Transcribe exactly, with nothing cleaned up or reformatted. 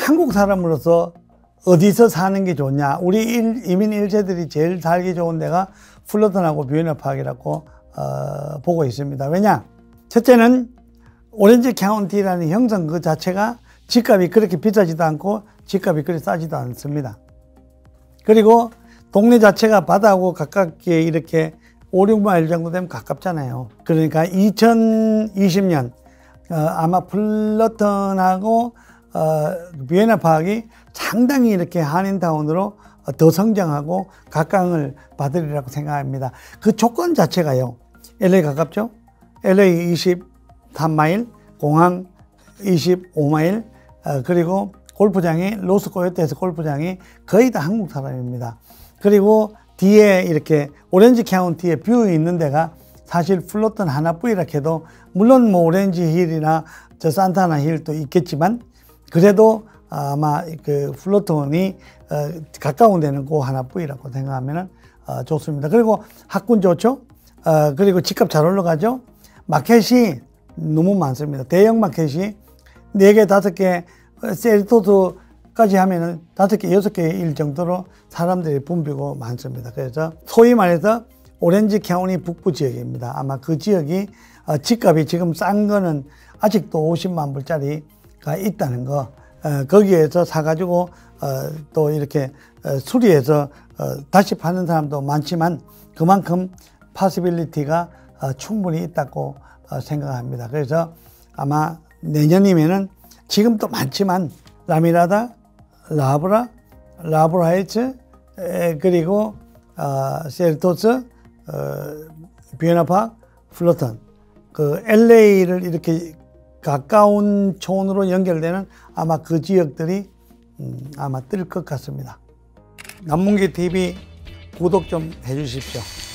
한국 사람으로서 어디서 사는 게 좋냐? 우리 일, 이민 일 세들이 제일 살기 좋은 데가 플러턴하고 뷰에너 파크라고 어, 보고 있습니다. 왜냐? 첫째는 오렌지 카운티라는 형성 그 자체가 집값이 그렇게 비싸지도 않고 집값이 그렇게 싸지도 않습니다. 그리고 동네 자체가 바다하고 가깝게 이렇게 오, 육 마일 정도 되면 가깝잖아요. 그러니까 이천이십 년 어, 아마 플러턴하고 어, 뷰에너 파크가 상당히 이렇게 한인타운으로 더 성장하고 각광을 받으리라고 생각합니다. 그 조건 자체가요. 엘에이 가깝죠? 엘에이 이십삼 마일, 공항 이십오 마일, 어, 그리고 골프장이 로스코요테에서 골프장이 거의 다 한국 사람입니다. 그리고 뒤에 이렇게 오렌지 카운티에 뷰 있는 데가 사실 플러턴 하나뿐이라 해도 물론 뭐 오렌지 힐이나 저 산타나 힐도 있겠지만 그래도 아마 그 플러턴이 어, 가까운 데는 그 하나뿐이라고 생각하면 어, 좋습니다. 그리고 학군 좋죠? 어, 그리고 집값 잘 올라가죠? 마켓이 너무 많습니다. 대형 마켓이 네 개, 다섯 개, 세리토스까지 하면은 다섯 개, 여섯 개의 일 정도로 사람들이 붐비고 많습니다. 그래서 소위 말해서 오렌지 카운티 북부 지역입니다. 아마 그 지역이 어, 집값이 지금 싼 거는 아직도 오십만 불짜리가 있다는 거, 어, 거기에서 사가지고 어, 또 이렇게 어, 수리해서 어, 다시 파는 사람도 많지만 그만큼 파시빌리티가 어, 충분히 있다고 어, 생각합니다. 그래서 아마 내년이면은 지금 또 많지만 라미라다, 라브라, 라브라 헬츠, 그리고 어, 세리토스, 어, 뷰에너 파크, 플러턴, 그 엘에이를 이렇게 가까운 촌으로 연결되는 아마 그 지역들이 음, 아마 뜰 것 같습니다. 남문기 티비 구독 좀 해주십시오.